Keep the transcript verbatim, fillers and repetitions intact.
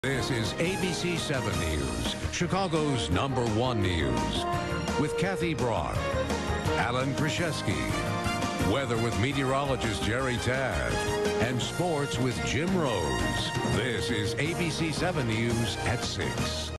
This is A B C seven News, Chicago's number one news. With Kathy Brock, Alan Krzyzewski, weather with meteorologist Jerry Taft, and sports with Jim Rose. This is A B C seven News at six.